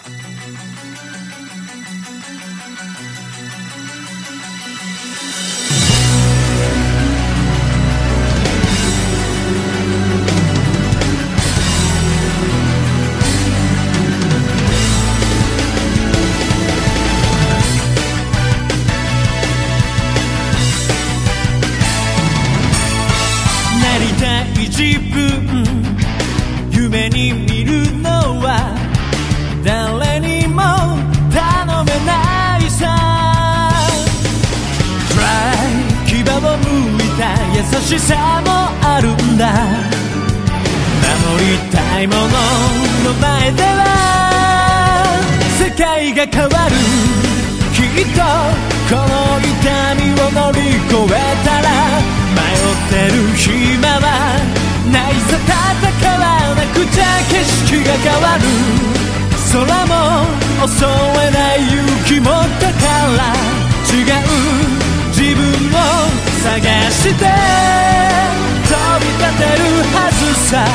自分夢に見るのは誰にも頼めないさ Try 牙をむいた優しさもあるんだ守りたいものの前では世界が変わるきっとこの痛みを乗り越えたら迷ってる暇はないさ戦わなくちゃ景色が変わる空も襲えない勇気もだから違う自分を探して飛び立てるはずさ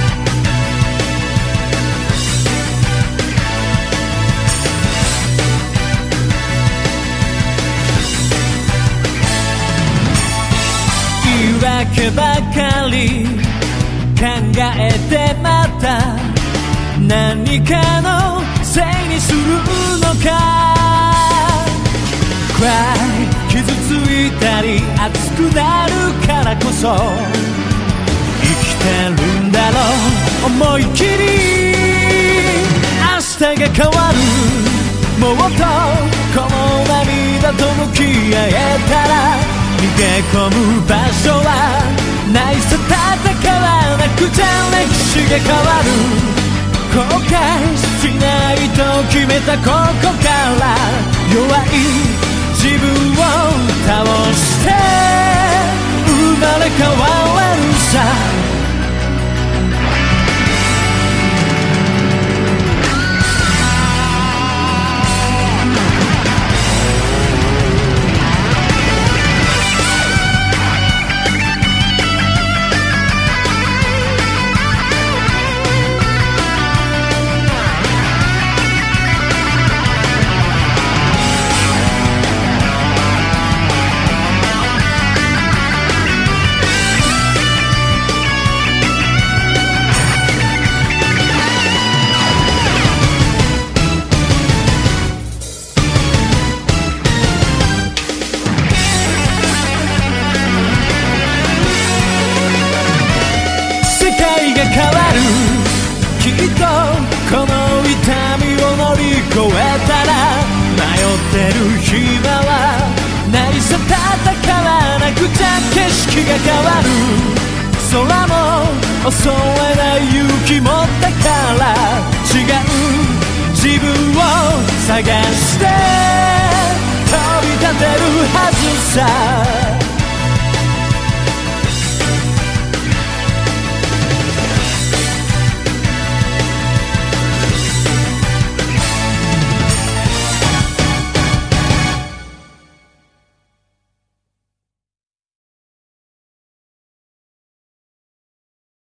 言い訳ばかり考えてまた何かのせいにするのか Cry 傷ついたり熱くなるからこそ生きてるんだろう思い切り明日が変わるもっとこの涙と向き合えたら逃げ込む場所はないさ戦わなくちゃ歴史が変わる後悔しないと決めたここから弱い自分を倒して生まれ変われるさ変わるきっとこの痛みを乗り越えたら迷ってる暇はないさ戦わなくちゃ景色が変わる空も襲えない勇気もだから違う自分を探して飛び立てるはずさ